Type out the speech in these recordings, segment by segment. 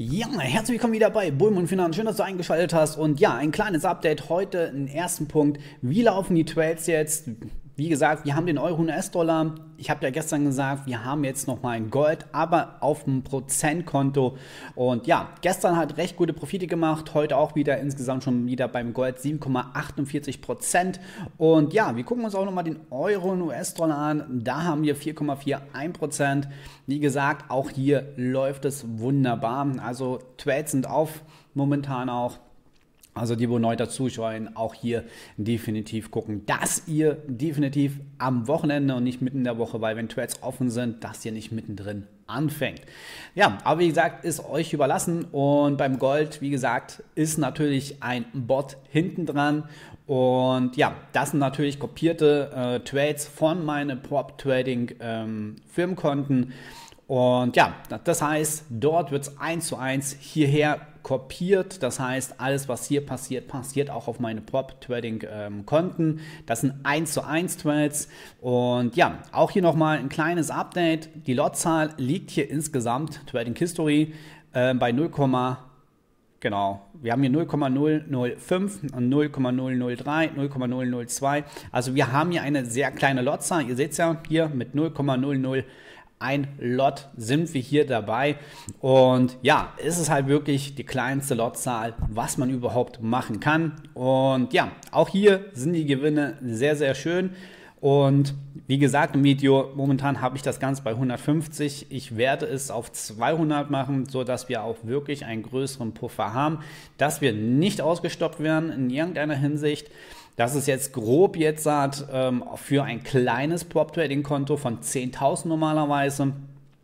Ja, herzlich willkommen wieder bei Bullen und Finanz. Schön, dass du eingeschaltet hast. Und ja, ein kleines Update heute, einen ersten Punkt. Wie laufen die Trades jetzt? Wie gesagt, wir haben den Euro und US-Dollar. Ich habe ja gestern gesagt, wir haben jetzt nochmal ein Gold, aber auf dem Prozentkonto. Und ja, gestern hat recht gute Profite gemacht. Heute auch wieder insgesamt schon wieder beim Gold 7,48%. Und ja, wir gucken uns auch nochmal den Euro und US-Dollar an. Da haben wir 4,41%. Wie gesagt, auch hier läuft es wunderbar. Also Trades sind auf momentan auch. Also die, wo neu dazuschauen, auch hier definitiv gucken, dass ihr definitiv am Wochenende und nicht mitten in der Woche, weil wenn Trades offen sind, dass ihr nicht mittendrin anfängt. Ja, aber wie gesagt, ist euch überlassen. Und beim Gold, wie gesagt, ist natürlich ein Bot hinten dran. Und ja, das sind natürlich kopierte Trades von meinen Prop-Trading Firmenkonten. Und ja, das heißt, dort wird es 1:1 hierher kopiert. Das heißt, alles, was hier passiert, passiert auch auf meine Prop-Trading-Konten. Das sind 1:1 Trades. Und ja, auch hier nochmal ein kleines Update. Die Lotzahl liegt hier insgesamt, Trading History, bei 0, genau, wir haben hier 0,005 und 0,003, 0,002. Also wir haben hier eine sehr kleine Lotzahl. Ihr seht es ja hier mit 0,001 Lot sind wir hier dabei. Und ja, es ist halt wirklich die kleinste Lotzahl, was man überhaupt machen kann. Und ja, auch hier sind die Gewinne sehr, sehr schön. Und wie gesagt im Video, momentan habe ich das Ganze bei 150. Ich werde es auf 200 machen, sodass wir auch wirklich einen größeren Puffer haben, dass wir nicht ausgestoppt werden in irgendeiner Hinsicht. Das ist jetzt grob für ein kleines Prop-Trading-Konto von 10.000 normalerweise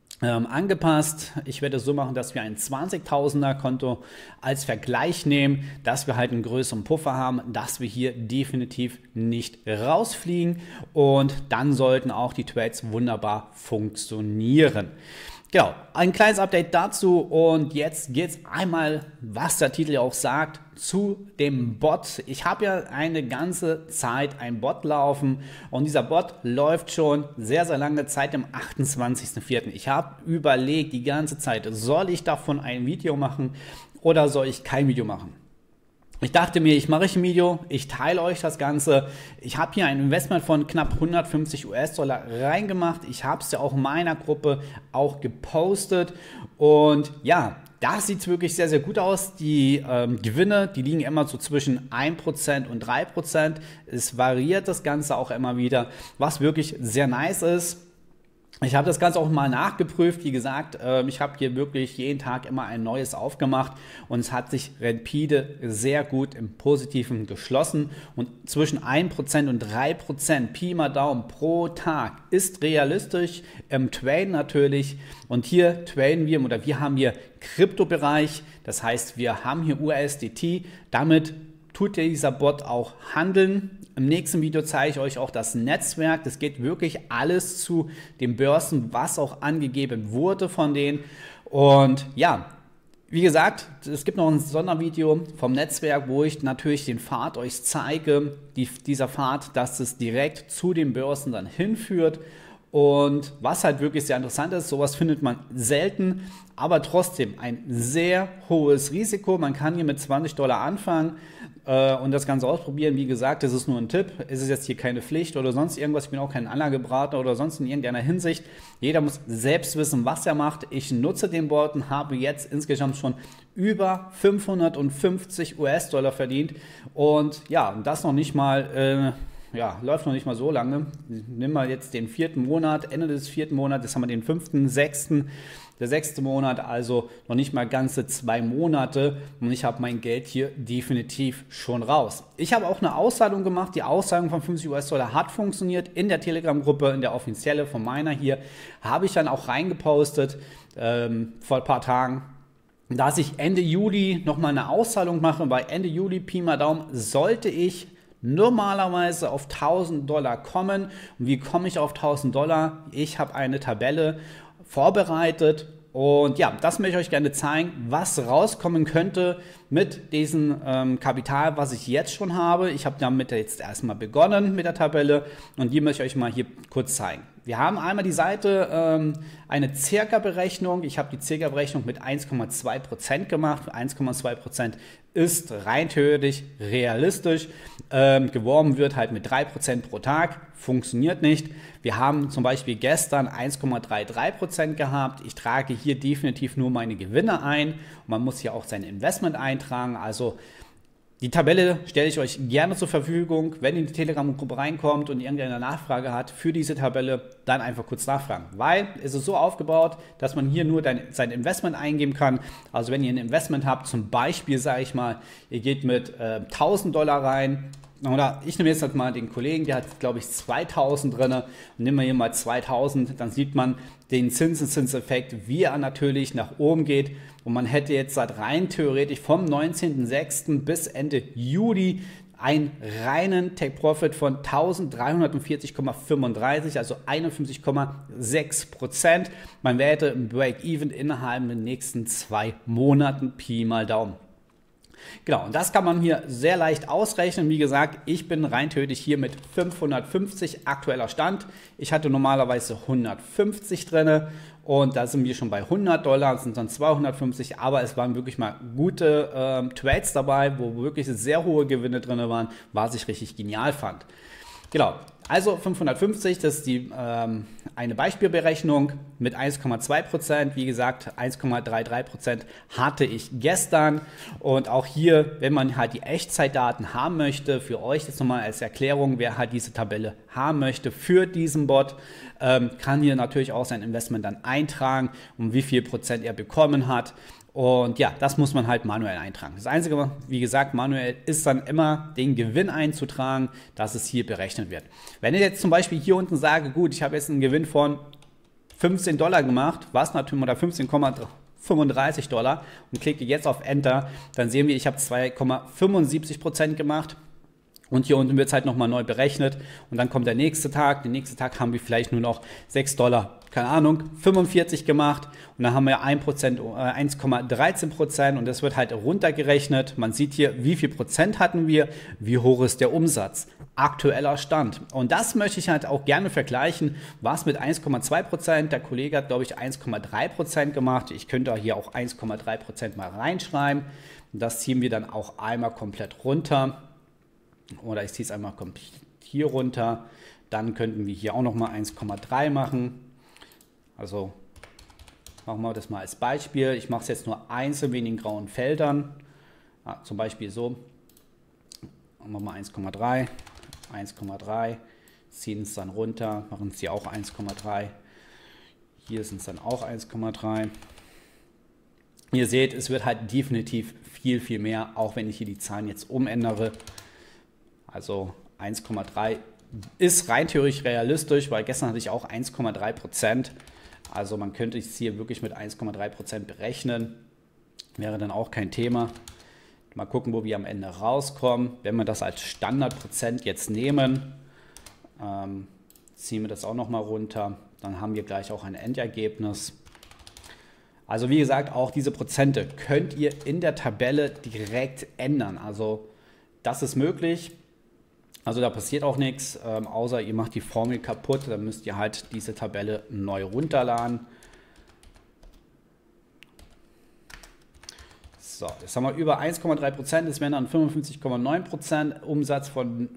angepasst. Ich werde es so machen, dass wir ein 20.000er Konto als Vergleich nehmen, dass wir halt einen größeren Puffer haben, dass wir hier definitiv nicht rausfliegen und dann sollten auch die Trades wunderbar funktionieren. Genau, ein kleines Update dazu und jetzt geht es einmal, was der Titel ja auch sagt, zu dem Bot. Ich habe ja eine ganze Zeit ein Bot laufen und dieser Bot läuft schon sehr, sehr lange Zeit, am 28.04. Ich habe überlegt die ganze Zeit, soll ich davon ein Video machen oder soll ich kein Video machen? Ich dachte mir, ich mache ein Video, ich teile euch das Ganze. Ich habe hier ein Investment von knapp 150 US-Dollar reingemacht. Ich habe es ja auch in meiner Gruppe auch gepostet. Und ja, das sieht wirklich sehr, sehr gut aus. Die Gewinne, die liegen immer so zwischen 1% und 3%. Es variiert das Ganze auch immer wieder, was wirklich sehr nice ist. Ich habe das Ganze auch mal nachgeprüft, wie gesagt, ich habe hier wirklich jeden Tag immer ein neues aufgemacht und es hat sich rapide sehr gut im Positiven geschlossen und zwischen 1% und 3% Pi mal Daumen pro Tag ist realistisch im Traden natürlich und hier traden wir oder wir haben hier Kryptobereich, das heißt wir haben hier USDT, damit tut dieser Bot auch handeln. Im nächsten Video zeige ich euch auch das Netzwerk. Das geht wirklich alles zu den Börsen, was auch angegeben wurde von denen. Und ja, wie gesagt, es gibt noch ein Sondervideo vom Netzwerk, wo ich natürlich den Pfad euch zeige. Dieser Pfad, dass es direkt zu den Börsen dann hinführt. Und was halt wirklich sehr interessant ist, sowas findet man selten, aber trotzdem ein sehr hohes Risiko. Man kann hier mit 20 Dollar anfangen und das Ganze ausprobieren. Wie gesagt, das ist nur ein Tipp. Es ist jetzt hier keine Pflicht oder sonst irgendwas. Ich bin auch kein Anlageberater oder sonst in irgendeiner Hinsicht. Jeder muss selbst wissen, was er macht. Ich nutze den Bot und habe jetzt insgesamt schon über 550 US-Dollar verdient. Und ja, das noch nicht mal... läuft noch nicht mal so lange. Nimm mal jetzt den 4. Monat, Ende des 4. Monats, jetzt haben wir den 5., 6., der 6. Monat, also noch nicht mal ganze 2 Monate und ich habe mein Geld hier definitiv schon raus. Ich habe auch eine Auszahlung gemacht, die Auszahlung von 50 US-Dollar hat funktioniert in der Telegram-Gruppe, in der offizielle von meiner hier, habe ich dann auch reingepostet vor ein paar Tagen, dass ich Ende Juli nochmal eine Auszahlung mache, weil Ende Juli, Pi mal Daumen, sollte ich normalerweise auf 1.000 Dollar kommen. Und wie komme ich auf 1.000 Dollar? Ich habe eine Tabelle vorbereitet und ja, das möchte ich euch gerne zeigen, was rauskommen könnte mit diesem Kapital, was ich jetzt schon habe. Ich habe damit jetzt erstmal begonnen mit der Tabelle und die möchte ich euch mal hier kurz zeigen. wir haben einmal die Seite, eine Circa-Berechnung. Ich habe die Circa-Berechnung mit 1,2% gemacht. 1,2% ist rein theoretisch realistisch. Geworben wird halt mit 3% pro Tag. Funktioniert nicht. Wir haben zum Beispiel gestern 1,33% gehabt. Ich trage hier definitiv nur meine Gewinne ein. Und man muss hier auch sein Investment eintragen. Also die Tabelle stelle ich euch gerne zur Verfügung. Wenn ihr in die Telegram-Gruppe reinkommt und irgendeine Nachfrage hat für diese Tabelle, dann einfach kurz nachfragen. Weil es ist so aufgebaut, dass man hier nur sein Investment eingeben kann. Also wenn ihr ein Investment habt, zum Beispiel sage ich mal, ihr geht mit $1.000 rein. Oder ich nehme jetzt halt mal den Kollegen, der hat glaube ich 2.000 drin. Und nehmen wir hier mal 2.000, dann sieht man den Zinseszinseffekt, wie er natürlich nach oben geht. Und man hätte jetzt seit rein theoretisch vom 19.06. bis Ende Juli einen reinen Take Profit von 1.340,35, also 51,6%. Man hätte im Break-Even innerhalb der nächsten 2 Monaten, Pi mal Daumen. Genau, und das kann man hier sehr leicht ausrechnen. Wie gesagt, ich bin rein theoretisch hier mit 550 aktueller Stand. Ich hatte normalerweise 150 drin und da sind wir schon bei $100, sind dann 250, aber es waren wirklich mal gute Trades dabei, wo wirklich sehr hohe Gewinne drin waren, was ich richtig genial fand. Genau, also 550, das ist die, eine Beispielberechnung mit 1,2%. Wie gesagt, 1,33% hatte ich gestern. Und auch hier, wenn man halt die Echtzeitdaten haben möchte, für euch jetzt nochmal als Erklärung, wer halt diese Tabelle haben möchte für diesen Bot, kann hier natürlich auch sein Investment dann eintragen, um wie viel Prozent er bekommen hat. Und ja, das muss man halt manuell eintragen. Das Einzige, wie gesagt, manuell ist dann immer den Gewinn einzutragen, dass es hier berechnet wird. Wenn ich jetzt zum Beispiel hier unten sage, gut, ich habe jetzt einen Gewinn von $15 gemacht, was natürlich, oder 15,35 und klicke jetzt auf Enter, dann sehen wir, ich habe 2,75% gemacht. Und hier unten wird es halt nochmal neu berechnet und dann kommt der nächste Tag. Den nächsten Tag haben wir vielleicht nur noch $6, keine Ahnung, 45 gemacht und dann haben wir 1,13% und das wird halt runtergerechnet. Man sieht hier, wie viel Prozent hatten wir, wie hoch ist der Umsatz, aktueller Stand. Und das möchte ich halt auch gerne vergleichen, was mit 1,2%, der Kollege hat glaube ich 1,3% gemacht. Ich könnte hier auch 1,3% mal reinschreiben. Das ziehen wir dann auch einmal komplett runter. Oder ich ziehe es einmal komplett hier runter. Dann könnten wir hier auch nochmal 1,3 machen. Also machen wir das mal als Beispiel. Ich mache es jetzt nur einzeln in den grauen Feldern. Ja, zum Beispiel so. Machen wir mal 1,3, 1,3. Ziehen es dann runter. Machen es hier auch 1,3. Hier sind es dann auch 1,3. Ihr seht, es wird halt definitiv viel, viel mehr, auch wenn ich hier die Zahlen jetzt umändere. Also 1,3 ist rein theoretisch realistisch, weil gestern hatte ich auch 1,3%. Also man könnte es hier wirklich mit 1,3% berechnen. Wäre dann auch kein Thema. Mal gucken, wo wir am Ende rauskommen. Wenn wir das als Standardprozent jetzt nehmen, ziehen wir das auch nochmal runter. Dann haben wir gleich auch ein Endergebnis. Also wie gesagt, auch diese Prozente könnt ihr in der Tabelle direkt ändern. Also das ist möglich. Also da passiert auch nichts, außer ihr macht die Formel kaputt. Dann müsst ihr halt diese Tabelle neu runterladen. So, jetzt haben wir über 1,3%. Das wären dann 55,9%. Umsatz von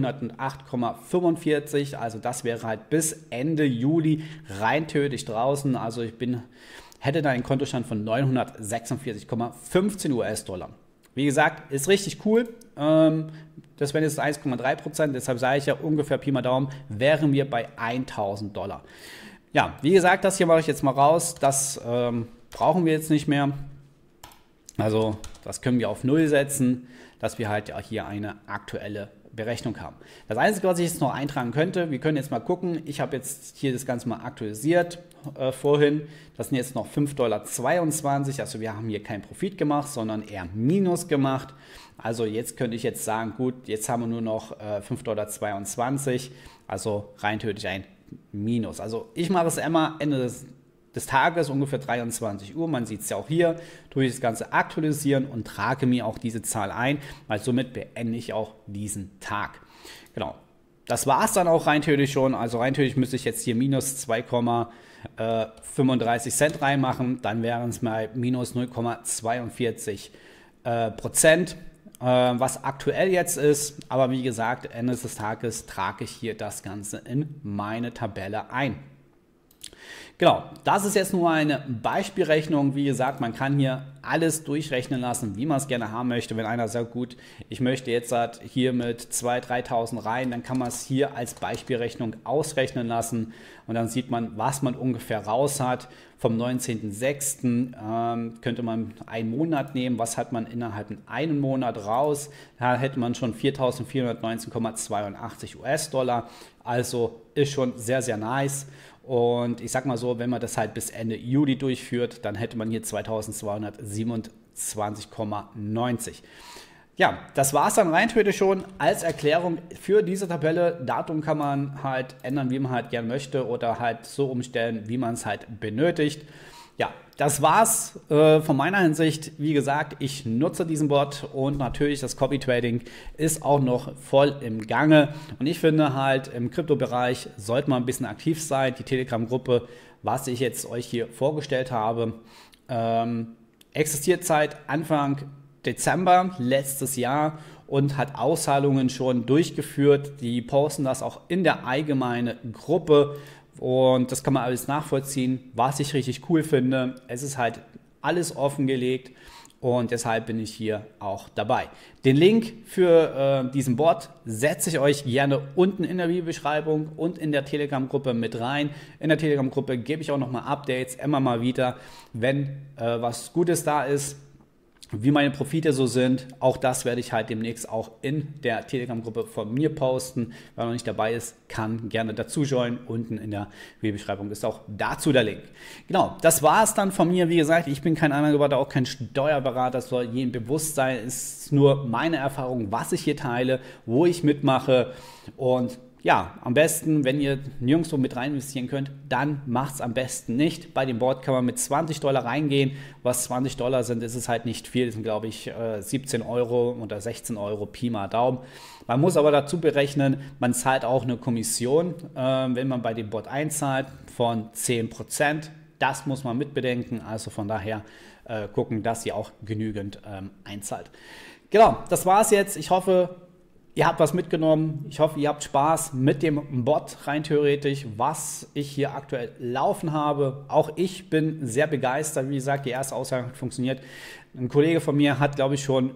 408,45. Also das wäre halt bis Ende Juli rein theoretisch draußen. Also ich hätte da einen Kontostand von 946,15 US-Dollar. Wie gesagt, ist richtig cool. Das wären jetzt 1,3%, deshalb sage ich ja ungefähr Pi mal Daumen, wären wir bei $1.000. Ja, wie gesagt, das hier mache ich jetzt mal raus. Das brauchen wir jetzt nicht mehr. Also das können wir auf 0 setzen, dass wir halt hier eine aktuelle Berechnung haben. Das Einzige, was ich jetzt noch eintragen könnte, wir können jetzt mal gucken, ich habe jetzt hier das Ganze mal aktualisiert vorhin, das sind jetzt noch $5,22, also wir haben hier keinen Profit gemacht, sondern eher Minus gemacht. Also jetzt könnte ich jetzt sagen, gut, jetzt haben wir nur noch $5,22, also rein theoretisch ein Minus. Also ich mache es immer Ende des Tages, ungefähr 23 Uhr, man sieht es ja auch hier, tue ich das Ganze aktualisieren und trage mir auch diese Zahl ein, weil somit beende ich auch diesen Tag. Genau. das war es dann auch rein theoretisch schon. Also rein theoretisch müsste ich jetzt hier minus 2,35 Cent reinmachen. Dann wären es mal minus 0,42 Prozent, was aktuell jetzt ist. Aber wie gesagt, Ende des Tages trage ich hier das Ganze in meine Tabelle ein. Genau, das ist jetzt nur eine Beispielrechnung. Wie gesagt, man kann hier alles durchrechnen lassen, wie man es gerne haben möchte. Wenn einer sagt, gut, ich möchte jetzt hier mit 2.000, 3.000 rein, dann kann man es hier als Beispielrechnung ausrechnen lassen und dann sieht man, was man ungefähr raus hat. Vom 19.06. Könnte man einen Monat nehmen. Was hat man innerhalb einem Monat raus? Da hätte man schon 4.419,82 US-Dollar. Also ist schon sehr, sehr nice. Und ich sag mal so, wenn man das halt bis Ende Juli durchführt, dann hätte man hier 2227,90. Ja, das war es dann rein theoretisch schon als Erklärung für diese Tabelle. Datum kann man halt ändern, wie man halt gern möchte oder halt so umstellen, wie man es halt benötigt. Ja, das war's von meiner Hinsicht. Wie gesagt, ich nutze diesen Bot und natürlich das Copy Trading ist auch noch voll im Gange. Und ich finde halt im Kryptobereich sollte man ein bisschen aktiv sein. Die Telegram-Gruppe, was ich jetzt euch hier vorgestellt habe, existiert seit Anfang Dezember letztes Jahr und hat Auszahlungen schon durchgeführt. Die posten das auch in der allgemeinen Gruppe. Und das kann man alles nachvollziehen, was ich richtig cool finde. Es ist halt alles offengelegt und deshalb bin ich hier auch dabei. Den Link für diesen Bot setze ich euch gerne unten in der Videobeschreibung und in der Telegram-Gruppe mit rein. In der Telegram-Gruppe gebe ich auch nochmal Updates, immer mal wieder, wenn was Gutes da ist. Wie meine Profite so sind, auch das werde ich halt demnächst auch in der Telegram-Gruppe von mir posten. Wer noch nicht dabei ist, kann gerne dazu joinen. Unten in der Videobeschreibung ist auch dazu der Link. Genau, das war es dann von mir. Wie gesagt, ich bin kein Anwalt, auch kein Steuerberater. Das soll jedem bewusst sein. Es ist nur meine Erfahrung, was ich hier teile, wo ich mitmache. Und ja, am besten, wenn ihr nirgendwo mit rein investieren könnt, dann macht es am besten nicht. Bei dem Board kann man mit 20 Dollar reingehen. Was 20 Dollar sind, ist es halt nicht viel. Das sind, glaube ich, 17 Euro oder 16 Euro Pi mal Daumen. Man muss aber dazu berechnen, man zahlt auch eine Kommission, wenn man bei dem Board einzahlt, von 10%. Das muss man mitbedenken. Also von daher gucken, dass ihr auch genügend einzahlt. Genau, das war es jetzt. Ich hoffe, ihr habt was mitgenommen. Ich hoffe, ihr habt Spaß mit dem Bot rein theoretisch, was ich hier aktuell laufen habe. Auch ich bin sehr begeistert. Wie gesagt, die erste Aussage hat funktioniert. Ein Kollege von mir hat, glaube ich, schon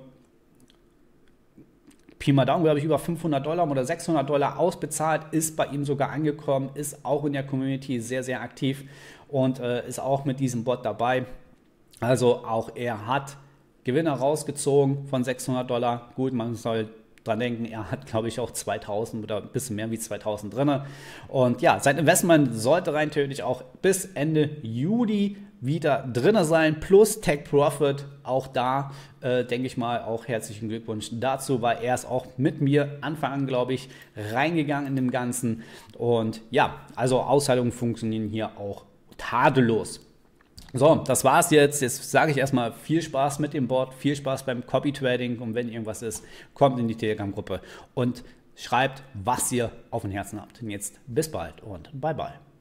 Pi mal Daumen, glaube ich, über 500 Dollar oder 600 Dollar ausbezahlt, ist bei ihm sogar angekommen, ist auch in der Community sehr, sehr aktiv und ist auch mit diesem Bot dabei. Also auch er hat Gewinner rausgezogen von 600 Dollar. Gut, man soll dran denken, er hat, glaube ich, auch 2000 oder ein bisschen mehr wie 2000 drin. Und ja, sein Investment sollte rein theoretisch auch bis Ende Juli wieder drin sein, plus Take Profit. Auch da denke ich mal, auch herzlichen Glückwunsch dazu, weil er ist auch mit mir Anfang an, glaube ich, reingegangen in dem Ganzen. Und ja, also Auszahlungen funktionieren hier auch tadellos. So, das war's jetzt. Jetzt sage ich erstmal viel Spaß mit dem Bot, viel Spaß beim Copy Trading und wenn irgendwas ist, kommt in die Telegram-Gruppe und schreibt, was ihr auf dem Herzen habt. Und jetzt bis bald und bye bye.